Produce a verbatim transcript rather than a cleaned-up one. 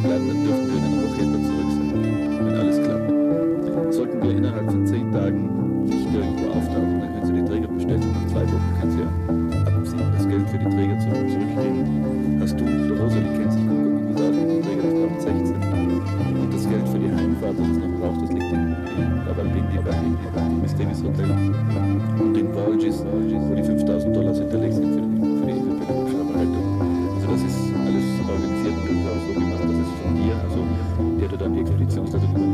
bleiben, dann dürfen wir in einer Woche etwa zurück sein, wenn alles klappt. Sollten wir innerhalb von zehn Tagen nicht irgendwo auftauchen, dann können Sie die Träger bestellen und nach zwei Wochen können Sie ja abziehen, das Geld für die Träger zurück, zurückkriegen. Hast du, der Rosalie kennt sich gut, gut aus mit dem Träger, das braucht sechzehn. Und das Geld für die Heimfahrt, das es noch braucht, das liegt in, in Rawalpindi bei, bei Miss Davis Hotel und in Borges, wo die fünftausend Dollar hinterlegt sind für die, für die, für die Verwaltung. Also das ist alles organisiert und auch so gemacht, dass es von dir, also der du dann die Expeditionsleitung übernimmst,